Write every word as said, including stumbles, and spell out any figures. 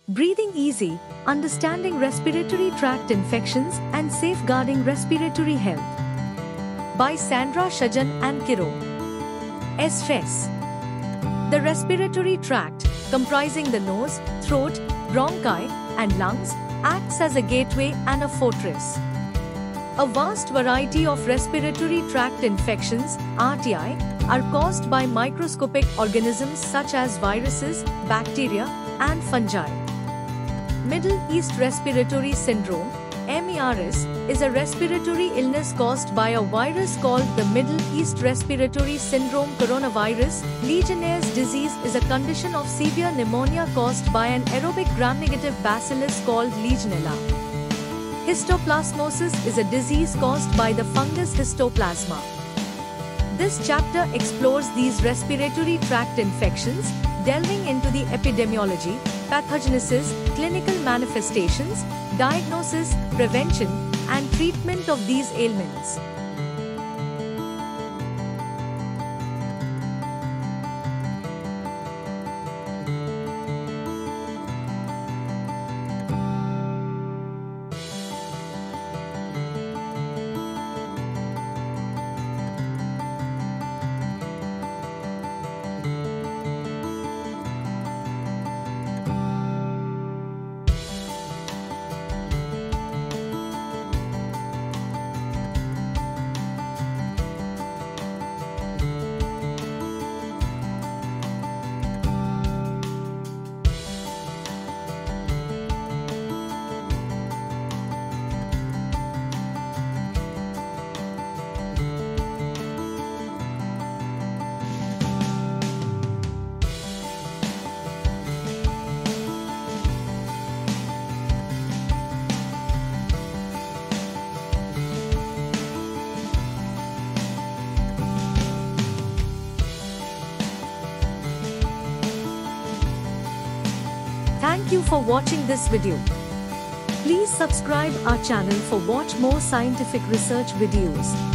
Breathing Easy, Understanding Respiratory Tract Infections and Safeguarding Respiratory Health. By Sandra Shajan and Kiro. Stress. The respiratory tract, comprising the nose, throat, bronchi, and lungs, acts as a gateway and a fortress. A vast variety of respiratory tract infections, R T I, are caused by microscopic organisms such as viruses, bacteria, and fungi. Middle East Respiratory Syndrome, M E R S, is a respiratory illness caused by a virus called the Middle East Respiratory Syndrome. Coronavirus Legionnaire's disease is a condition of severe pneumonia caused by an aerobic gram-negative bacillus called Legionella. Histoplasmosis is a disease caused by the fungus Histoplasma. This chapter explores these respiratory tract infections, delving into the epidemiology, pathogenesis, clinical manifestations, diagnosis, prevention, and treatment of these ailments. Thank you for watching this video. Please subscribe our channel for watch more scientific research videos.